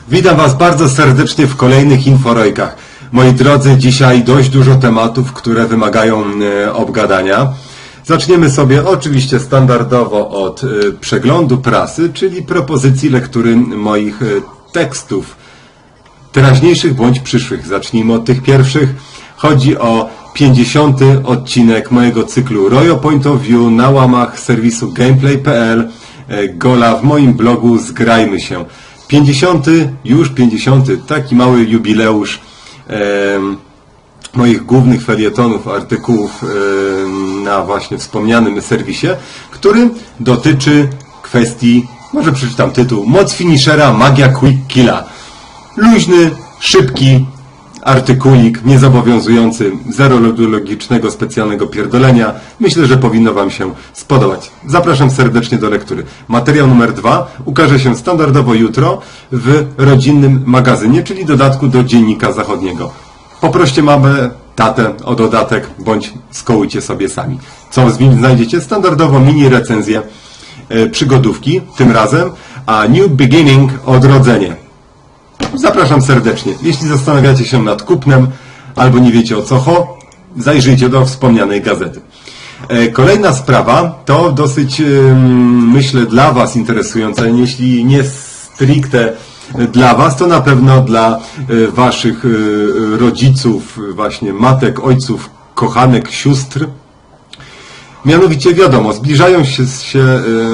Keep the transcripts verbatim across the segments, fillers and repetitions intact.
Witam Was bardzo serdecznie w kolejnych Inforojkach. Moi drodzy, dzisiaj dość dużo tematów, które wymagają e, obgadania. Zaczniemy sobie oczywiście standardowo od e, przeglądu prasy, czyli propozycji lektury moich e, tekstów teraźniejszych bądź przyszłych. Zacznijmy od tych pierwszych. Chodzi o pięćdziesiąty odcinek mojego cyklu Royo Point of View na łamach serwisu gameplay kropka p l, e, gola w moim blogu Zgrajmy się. pięćdziesiąty, już pięćdziesiąty, taki mały jubileusz e, moich głównych felietonów, artykułów e, na właśnie wspomnianym serwisie, który dotyczy kwestii, może przeczytam tytuł, Moc finishera, magia quick killa. Luźny, szybki artykulik, niezobowiązujący, zero logicznego, specjalnego pierdolenia. Myślę, że powinno Wam się spodobać. Zapraszam serdecznie do lektury. Materiał numer dwa ukaże się standardowo jutro w rodzinnym magazynie, czyli dodatku do Dziennika Zachodniego. Poproście mamę, tatę o dodatek, bądź skołujcie sobie sami. Co w nim znajdziecie? Standardowo mini recenzję e, przygodówki, tym razem, a New Beginning, odrodzenie. Zapraszam serdecznie. Jeśli zastanawiacie się nad kupnem albo nie wiecie o co ho, zajrzyjcie do wspomnianej gazety. Kolejna sprawa to dosyć, myślę, dla Was interesująca, jeśli nie stricte dla Was, to na pewno dla Waszych rodziców, właśnie matek, ojców, kochanek, sióstr. Mianowicie wiadomo, zbliżają się, się,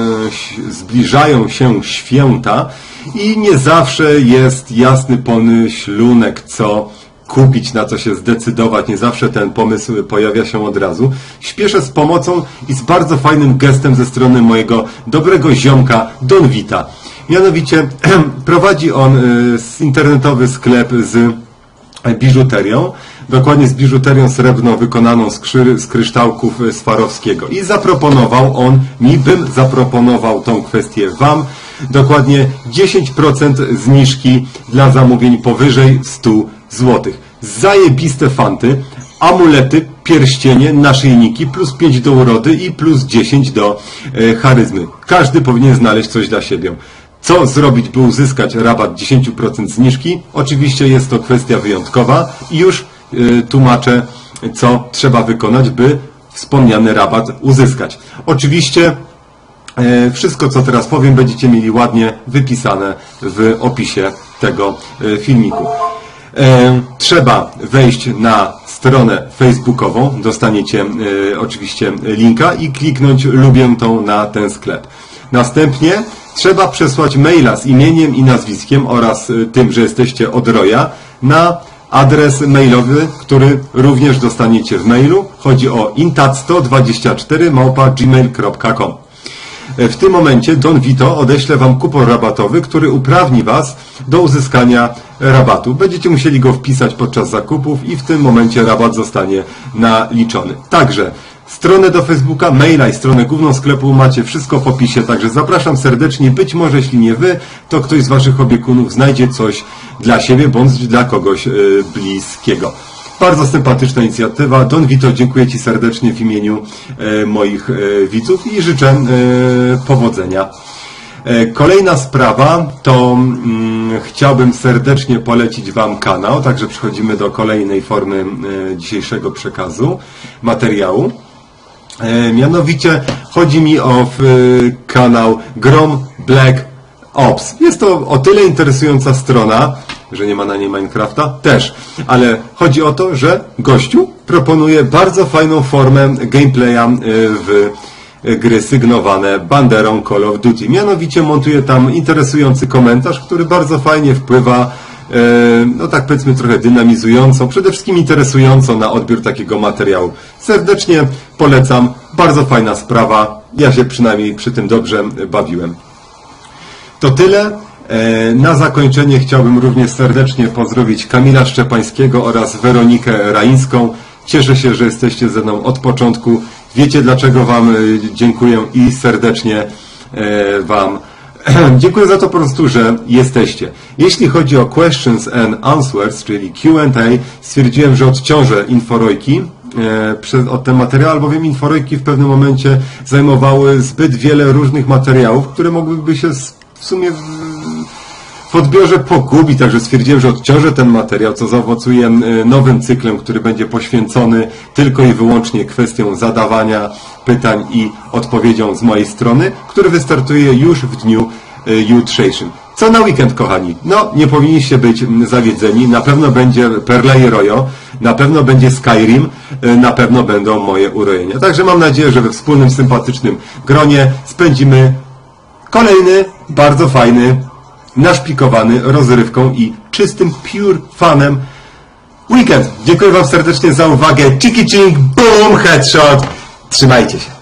zbliżają się święta i nie zawsze jest jasny pomyślunek, co kupić, na co się zdecydować. Nie zawsze ten pomysł pojawia się od razu. Śpieszę z pomocą i z bardzo fajnym gestem ze strony mojego dobrego ziomka Don Vita. Mianowicie prowadzi on internetowy sklep z biżuterią, dokładnie z biżuterią srebrną wykonaną z, krzy, z kryształków Swarowskiego. I zaproponował on mi, bym zaproponował tą kwestię Wam, dokładnie dziesięć procent zniżki dla zamówień powyżej stu złotych. Zajebiste fanty, amulety, pierścienie, naszyjniki, plus pięć do urody i plus dziesięć do e, charyzmy. Każdy powinien znaleźć coś dla siebie. Co zrobić, by uzyskać rabat dziesięć procent zniżki? Oczywiście jest to kwestia wyjątkowa i już y, tłumaczę, co trzeba wykonać, by wspomniany rabat uzyskać. Oczywiście y, wszystko, co teraz powiem, będziecie mieli ładnie wypisane w opisie tego y, filmiku. Y, trzeba wejść na stronę facebookową, dostaniecie y, oczywiście linka i kliknąć lubię tą na ten sklep. Następnie trzeba przesłać maila z imieniem i nazwiskiem oraz tym, że jesteście od Roya, na adres mailowy, który również dostaniecie w mailu. Chodzi o intat sto dwadzieścia cztery małpa gmail kropka com. W tym momencie Don Vito odeśle Wam kupon rabatowy, który uprawni Was do uzyskania rabatu. Będziecie musieli go wpisać podczas zakupów i w tym momencie rabat zostanie naliczony. Także stronę do Facebooka, maila i stronę główną sklepu macie wszystko w opisie, także zapraszam serdecznie. Być może, jeśli nie Wy, to ktoś z Waszych opiekunów znajdzie coś dla siebie, bądź dla kogoś yy, bliskiego. Bardzo sympatyczna inicjatywa. Don Vito, dziękuję Ci serdecznie w imieniu yy, moich yy, widzów i życzę yy, powodzenia. Yy, kolejna sprawa to yy, chciałbym serdecznie polecić Wam kanał, także przechodzimy do kolejnej formy yy, dzisiejszego przekazu, materiału. E, mianowicie chodzi mi o w, kanał Grom Black Ops. Jest to o tyle interesująca strona, że nie ma na niej Minecrafta, też, ale chodzi o to, że gościu proponuje bardzo fajną formę gameplaya w gry sygnowane banderą Call of Duty. Mianowicie montuje tam interesujący komentarz, który bardzo fajnie wpływa, no tak powiedzmy trochę dynamizująco, przede wszystkim interesująco na odbiór takiego materiału. Serdecznie polecam, bardzo fajna sprawa, ja się przynajmniej przy tym dobrze bawiłem. To tyle. Na zakończenie chciałbym również serdecznie pozdrowić Kamila Szczepańskiego oraz Weronikę Raińską. Cieszę się, że jesteście ze mną od początku. Wiecie, dlaczego Wam dziękuję i serdecznie Wam dziękuję za to po prostu, że jesteście. Jeśli chodzi o questions and answers, czyli Q and A, stwierdziłem, że odciążę Inforojki e, od ten materiał, albowiem Inforojki w pewnym momencie zajmowały zbyt wiele różnych materiałów, które mogłyby się w sumie w odbiorze pogubi, także stwierdziłem, że odciążę ten materiał, co zaowocuje nowym cyklem, który będzie poświęcony tylko i wyłącznie kwestiom zadawania pytań i odpowiedzią z mojej strony, który wystartuje już w dniu jutrzejszym. Co na weekend, kochani? No, nie powinniście być zawiedzeni. Na pewno będzie Perla i Rojo, na pewno będzie Skyrim, na pewno będą moje urojenia. Także mam nadzieję, że we wspólnym, sympatycznym gronie spędzimy kolejny, bardzo fajny, naszpikowany rozrywką i czystym, pure funem weekend. Dziękuję Wam serdecznie za uwagę. Chiki ching, boom, headshot. Trzymajcie się.